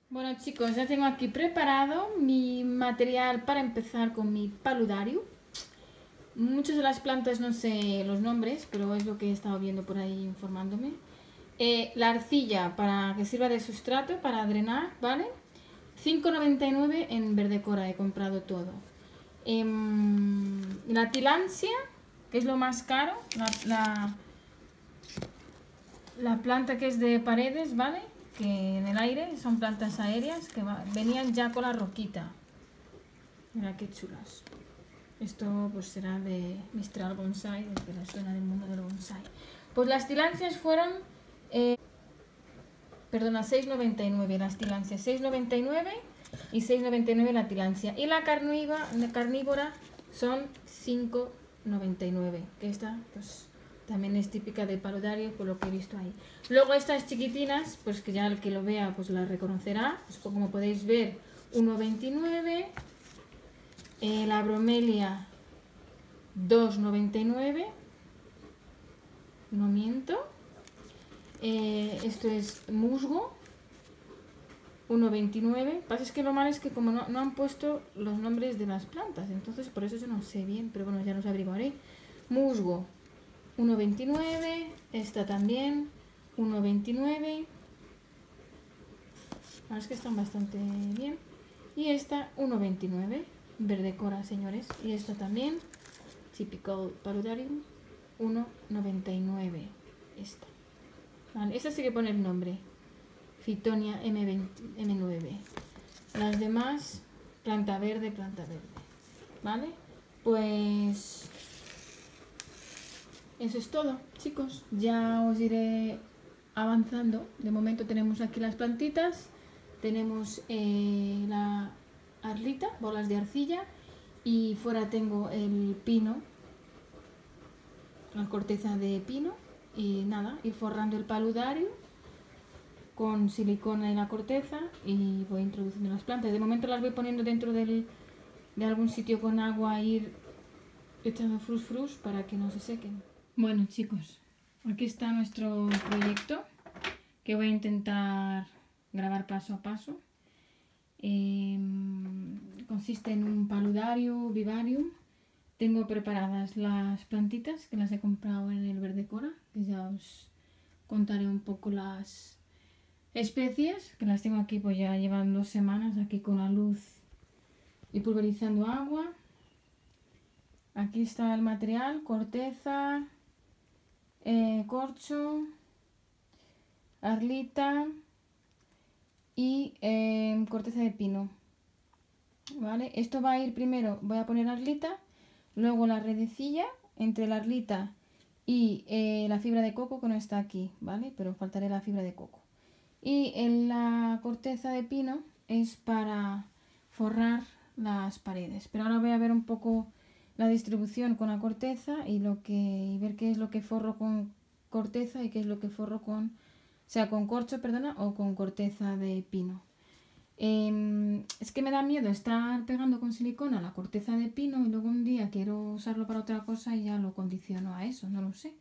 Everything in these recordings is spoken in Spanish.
Bueno chicos, ya tengo aquí preparado mi material para empezar con mi paludario. Muchas de las plantas no sé los nombres, pero es lo que he estado viendo por ahí informándome. La arcilla para que sirva de sustrato para drenar, ¿vale? 5,99 en Verdecora he comprado todo. La tilancia, que es lo más caro, la planta que es de paredes, ¿vale? Que en el aire son plantas aéreas que venían ya con la roquita. Mira qué chulas. Esto pues será de Mistral Bonsai, el que le suena del mundo del bonsai. Pues las tilancias fueron, perdona, 6,99 las tilancias, 6,99 y 6,99 la tilancia. Y la carnívora son 5,99, que esta pues también es típica del paludario por lo que he visto ahí. Luego estas chiquitinas, pues que ya el que lo vea pues las reconocerá, pues como podéis ver 1,29. La bromelia 2,99, no miento. Esto es musgo 1,29. Pasa es que lo malo es que como no han puesto los nombres de las plantas, entonces por eso yo no sé bien, pero bueno, ya los averiguaré. Musgo 1,29, esta también 1,29. Es que están bastante bien. Y esta 1,29. Verdecora, señores. Y esta también, Typical Paludarium, 1,99. Esta. Vale, esta sí que pone el nombre. Fitonia M9. Las demás, planta verde. ¿Vale? Pues eso es todo, chicos. Ya os iré avanzando. De momento tenemos aquí las plantitas. Tenemos la arlita, bolas de arcilla, y fuera tengo el pino, la corteza de pino, y nada, ir forrando el paludario con silicona en la corteza y voy introduciendo las plantas. De momento las voy poniendo dentro de algún sitio con agua, ir echando frus para que no se sequen. Bueno chicos, aquí está nuestro proyecto que voy a intentar grabar paso a paso. Consiste en un paludario vivarium. Tengo preparadas las plantitas que las he comprado en el Verdecora, que ya os contaré un poco las especies, que las tengo aquí pues ya llevan 2 semanas aquí con la luz y pulverizando agua. Aquí está el material: corteza, corcho, arlita y corteza de pino. Vale, esto va a ir primero, voy a poner arlita, luego la redecilla entre la arlita y la fibra de coco, que no está aquí, ¿vale? Pero faltaré la fibra de coco. Y en la corteza de pino es para forrar las paredes. Pero ahora voy a ver un poco la distribución con la corteza y ver qué es lo que forro con corteza y qué es lo que forro con corcho, perdona, o con corteza de pino. Es que me da miedo estar pegando con silicona la corteza de pino y luego un día quiero usarlo para otra cosa y ya lo condiciono a eso, no lo sé.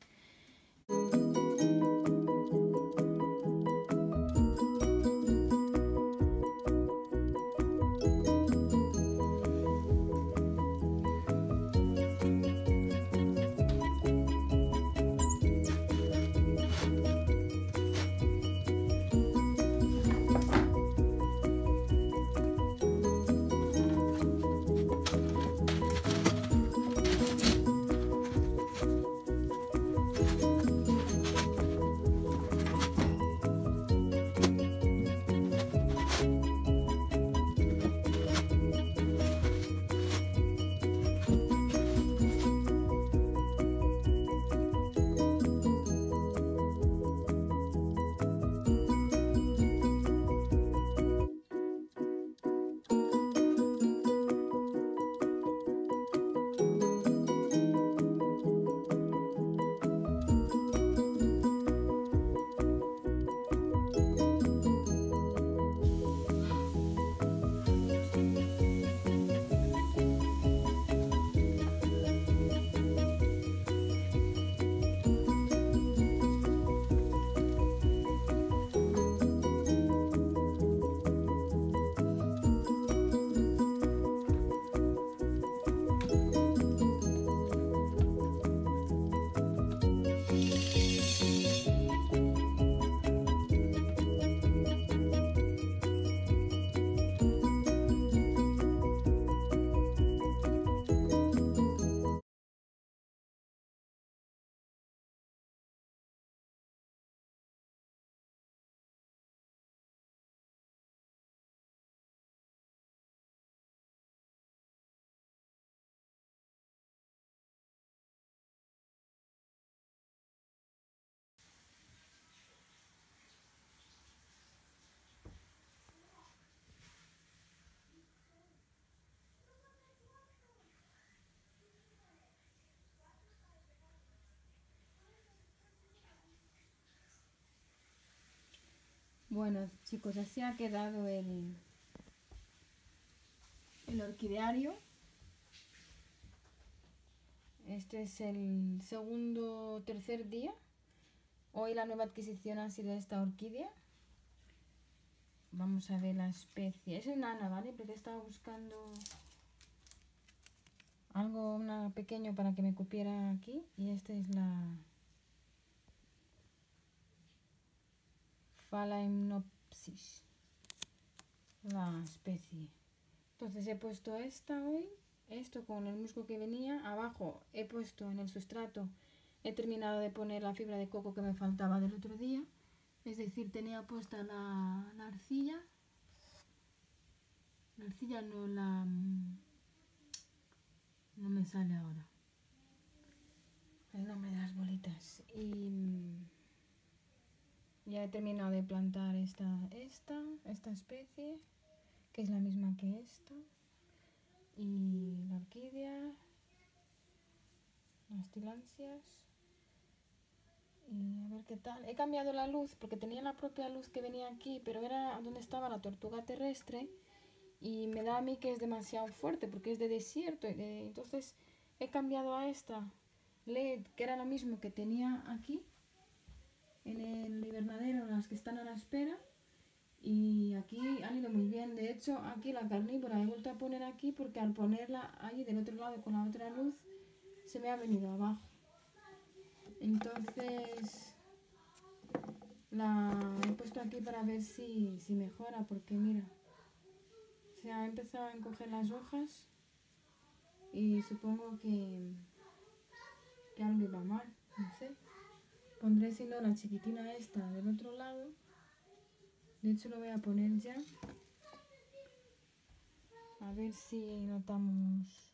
Bueno, chicos, así ha quedado el orquideario. Este es el segundo o tercer día. Hoy la nueva adquisición ha sido esta orquídea. Vamos a ver la especie. Es enana, ¿vale? Porque estaba buscando algo pequeño para que me cupiera aquí. Y esta es la Phalaenopsis, la especie. Entonces he puesto esta hoy, esto con el musgo que venía. Abajo he puesto en el sustrato, he terminado de poner la fibra de coco que me faltaba del otro día. Es decir, tenía puesta la arcilla. La arcilla no me sale ahora el nombre de las bolitas. Y ya he terminado de plantar esta especie, que es la misma que esta. Y la orquídea, las tilansias. Y a ver qué tal. He cambiado la luz porque tenía la propia luz que venía aquí, pero era donde estaba la tortuga terrestre. Y me da a mí que es demasiado fuerte porque es de desierto. Entonces he cambiado a esta LED, que era lo mismo que tenía aquí en el invernadero, las que están a la espera. Y aquí han ido muy bien. De hecho, aquí la carnívora he vuelto a poner aquí porque al ponerla ahí del otro lado con la otra luz se me ha venido abajo. Entonces la he puesto aquí para ver si mejora, porque mira, se ha empezado a encoger las hojas y supongo que algo iba mal, no sé. Pondré si no la chiquitina esta del otro lado. De hecho lo voy a poner ya. A ver si notamos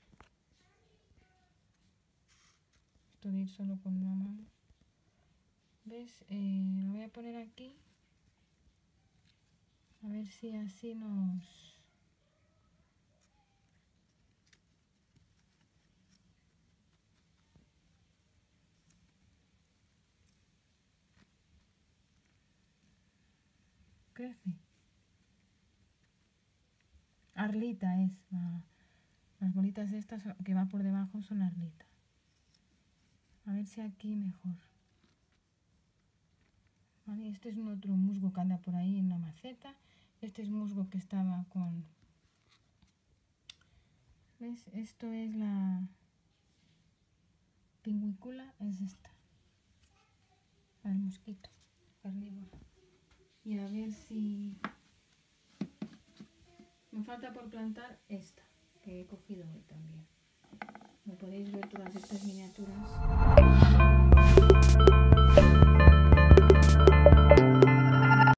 esto de ir solo con una mano. ¿Ves? Lo voy a poner aquí. A ver si así nos... crece. Arlita es. Las bolitas estas que va por debajo son arlita. A ver si aquí mejor. Vale, este es un otro musgo que anda por ahí en la maceta. Este es musgo que estaba con... ¿Ves? Esto es la pingüicula, es esta. El mosquito carnívoro. Y a ver si... me falta por plantar esta, que he cogido hoy también. Como podéis ver, todas estas miniaturas